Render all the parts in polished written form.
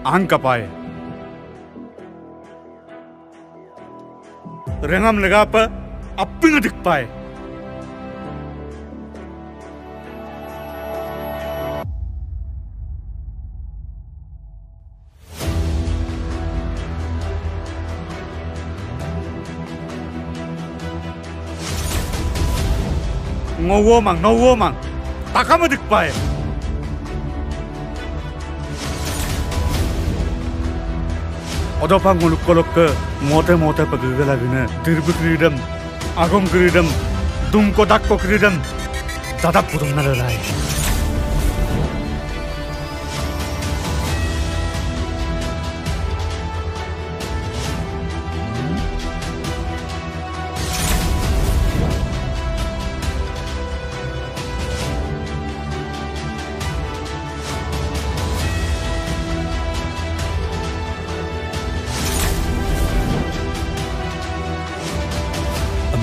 angka pae. Rengam legapa appi ngedik pae. Ngowo mang, takama dik pae. Odopang nguluk kolok ke mote pagagala gina dirbu kiridam, agom kiridam, dumko dakko kiridam, dadap pudong nalalay.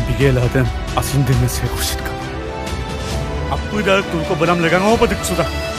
Geladan asin dinle se kushit ka. Appu da tulko banam laga ngo padik suda.